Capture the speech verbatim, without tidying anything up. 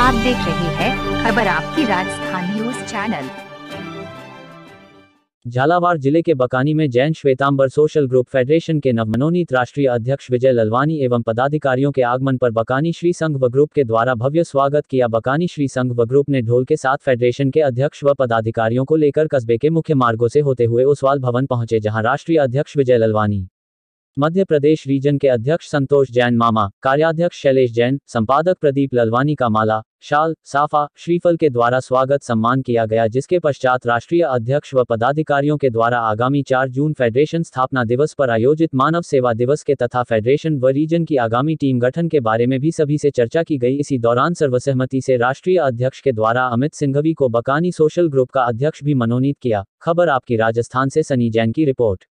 आप देख रहे हैं खबर आपकी राजस्थान न्यूज चैनल। झालावाड़ जिले के बकानी में Jain Shwetambar social group federation के नवमनोनीत राष्ट्रीय अध्यक्ष विजय ललवानी एवं पदाधिकारियों के आगमन पर बकानी श्री संघ व ग्रुप के द्वारा भव्य स्वागत किया। बकानी श्री संघ व ग्रुप ने ढोल के साथ फेडरेशन के अध्यक्ष व पदाधिकारियों को लेकर कस्बे के मुख्य मार्गों से होते हुए ओसवाल भवन पहुंचे, जहां राष्ट्रीय अध्यक्ष विजय ललवानी, मध्य प्रदेश रीजन के अध्यक्ष संतोष जैन मामा, कार्याध्यक्ष शैलेश जैन, संपादक प्रदीप ललवानी का माला, शाल, साफा, श्रीफल के द्वारा स्वागत सम्मान किया गया, जिसके पश्चात राष्ट्रीय अध्यक्ष व पदाधिकारियों के द्वारा आगामी चार जून फेडरेशन स्थापना दिवस पर आयोजित मानव सेवा दिवस के तथा फेडरेशन व रीजन की आगामी टीम गठन के बारे में भी सभी से चर्चा की गई। इसी दौरान सर्वसहमति से राष्ट्रीय अध्यक्ष के द्वारा अमित सिंघवी को बकानी सोशल ग्रुप का अध्यक्ष भी मनोनीत किया। खबर आपकी राजस्थान से सनी जैन की रिपोर्ट।